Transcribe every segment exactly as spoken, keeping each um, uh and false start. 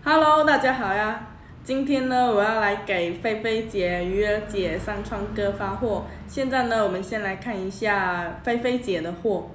Hello， 大家好呀！今天呢，我要来给菲菲姐、鱼儿姐、上川哥发货。现在呢，我们先来看一下菲菲姐的货。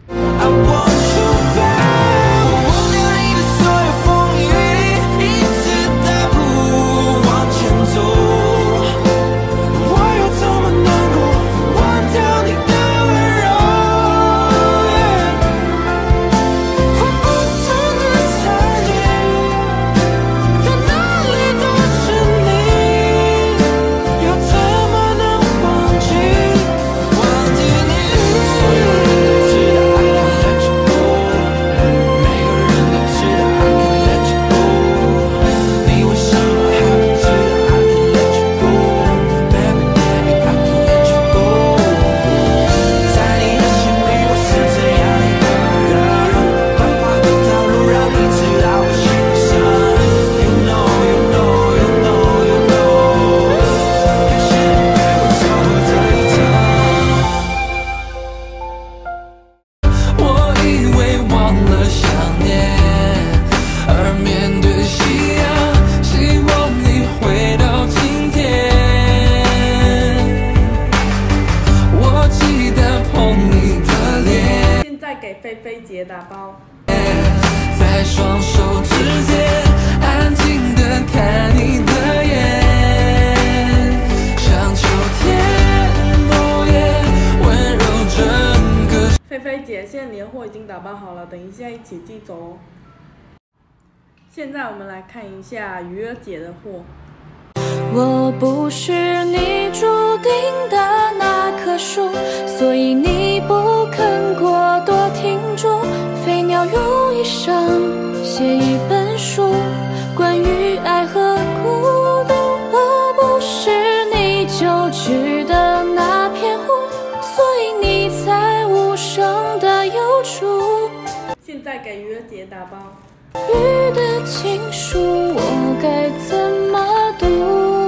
给菲菲姐打包，在双手之间安静地看你的眼，像秋天落叶温柔整个。菲菲姐，现在你的货已经打包好了，等一下一起寄走哦。现在我们来看一下鱼儿姐的货。 我不是你注定的那棵树，所以你不肯过多听住。飞鸟用一生写一本书，关于爱和孤独。我不是你久居的那片湖，所以你才无声的游出。 现在给鱼儿姐打包。 雨的情书，我该怎么读？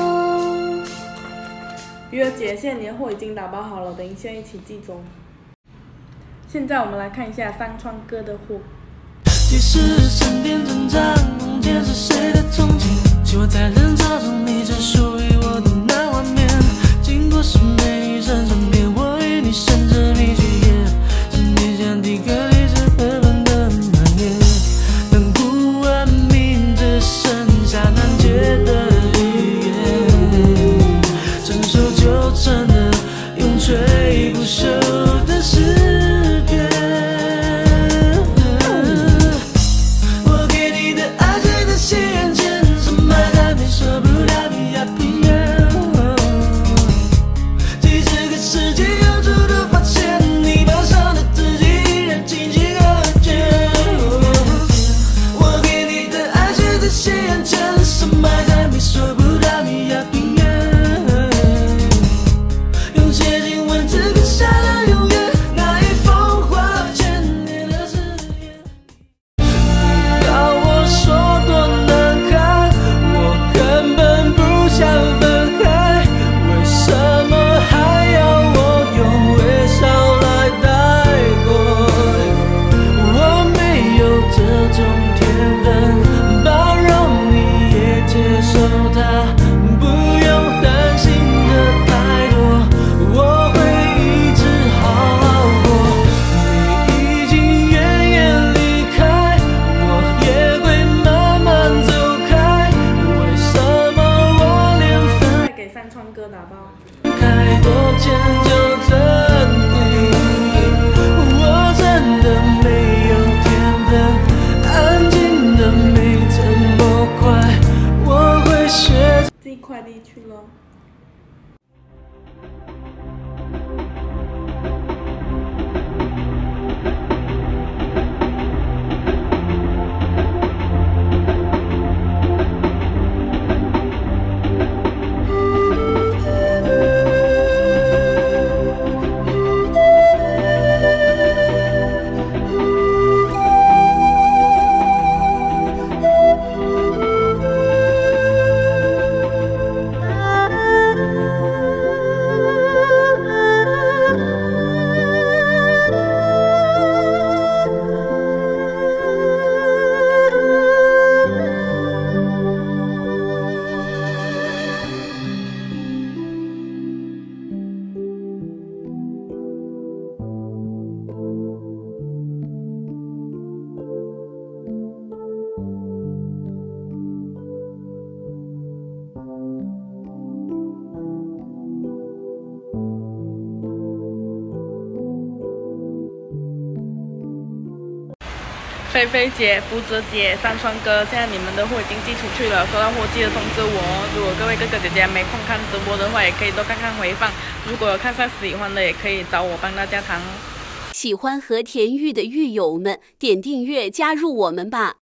鱼儿姐，现在你的货已经打包好了，等一下一起寄走。现在我们来看一下上川哥的货。 其实身边挣扎，梦见是谁的憧憬？希望在人潮中你只属于我的那画面。经过是美女身身边，我与你甚至密句言，是你像第个离是纷纷的满面。当不完明只剩下难解的语言，伸手就成了永垂不朽的诗篇。我给你的爱写在心眼前，深埋在你说不了的亚平原。几十个世纪有处都发现，你悲伤的自己依然清晰可见。我给你的爱写在心眼前，深埋在你说不了的亚平原。用写进文字刻下了永远，那一封话千年的誓言。要我说多难堪，我根本不想分开，为什么还要我用微笑来带过？我没有这种天分，包容你也接受它，不用担心的太多，我会一直好好过。你已经远远离开，我也会慢慢走开，为什么我连分再给上川哥打包。 开多久就等你？我真的没有天分，安静的没这么快，我会学。 寄快递去了。 菲菲姐、福泽姐、山川哥，现在你们的货已经寄出去了，收到货记得通知我哦。如果各位哥哥姐姐没空看直播的话，也可以多看看回放。如果有看上喜欢的，也可以找我帮大家谈哦。 喜欢和田玉的狱友们，点订阅加入我们吧。